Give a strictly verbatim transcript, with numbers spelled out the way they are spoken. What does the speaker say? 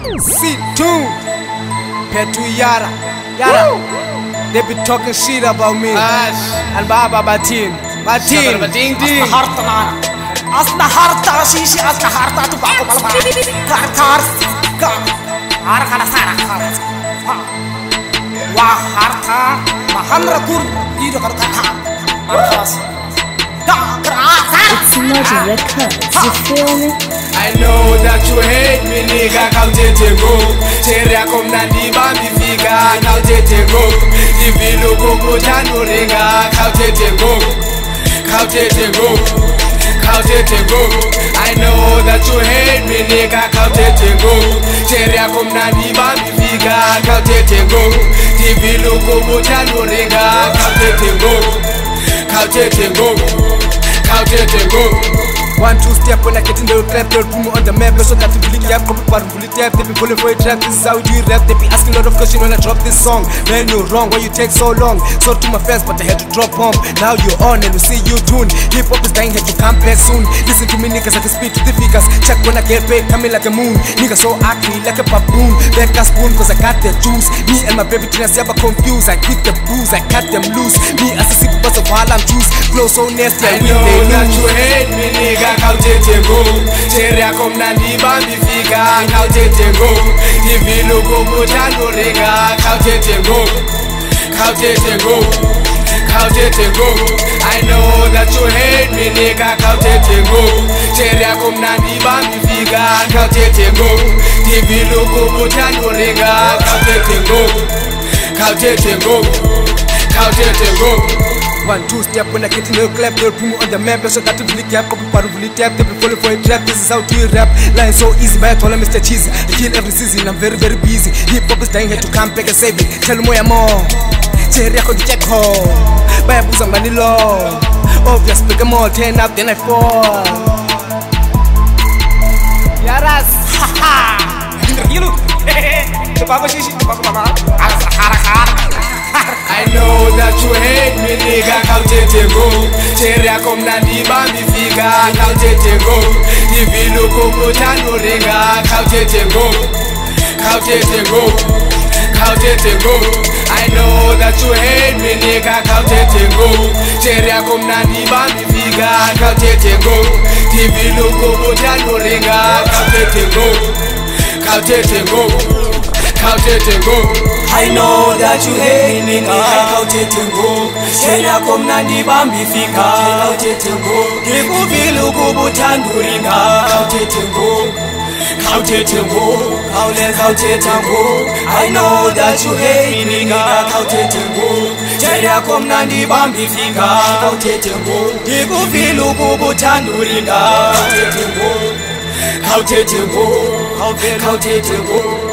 C two, Petu Yara, Yara. They be talking shit about me. And Baba Batin, Batin, Batin, Ding. Asna harta shishi asna harta tu bako balba kar kar kar har kana sara kar wa harta mahamra kur ido kar kar markas It's Magic Records, you feel me? I know that you hate me, nigga. Kautete go, cheria kom nandi bambi figa. Kautete go, divilu go go janu ringa. Kautete go, kautete go. Kautete go. I know that you hate me, nigga. Kautete go. Cheria kom nandi bambi figa. Kautete go. Divilu go go janu ringa. Kautete go. Kautete go. Kautete go. One, two step when I get in the trap, they'll put me on the map. So that you really have come up fully tap. They be calling for a trap, this is how you rap. They be asking a lot of questions when I drop this song. Man, you're wrong, why you take so long? So to my fans, but I had to drop home. Now you're on and we see you tune. Hip hop is dying, had to come back soon. Listen to me, niggas, I can speak to the figures. Check when I get paid, coming like a moon. Niggas so ugly, like a baboon. Back a spoon, cause I got the juice. Me and my baby trainers, never confused. I quit the booze, I cut them loose. Me as a sick buzz of while I'm juice. Flow so nasty, I, I win, they lose. That you hate me, nigga. Kautete go, cheria kom nandi bambi figa. Kautete go, divilu go go janu ringa. Kautete go, kautete go, kautete go. I know that you hate me, nigga. Kautete go, cheria kom nandi bambi figa. Kautete go, divilu go go janu ringa. Kautete go, kautete go, kautete go. One, two step when I get in the clap, they'll put me on the map. So that to really cap, copy part of really tap. They be falling for a trap, this is how to rap. Line so easy, but I told them Mister Cheesy. I kill every season, I'm very, very busy. Hip hop is dying, had to come back and save it. Tell them where I'm on. Cherry, I could check home. Buy a booze on money low. Obvious, pick them all, ten up, then I fall. Yaras, haha. You look, the Baba Shishi, the Baba Mama. I know that you hate me, nigga. Kautete go, cheria kom nandi bambi figa. Kautete go, divilu go go janu ringa. Kautete go, kautete go, kautete go. I know that you hate me, nigga. Kautete go, cheria kom nandi bambi figa. Kautete go, divilu go go janu ringa. Kautete go, kautete go, kautete go. I know that you hate me, nigga. Kautete go, cheria kom nandi bambi fika. Kautete go, divilu go go janu ringa. Kautete go, kautete go, kautete go. I know that you hate me, nigga. Kautete go, cheria kom nandi bambi fika. Kautete go, divilu go go janu ringa. Kautete go, kautete go, kautete go.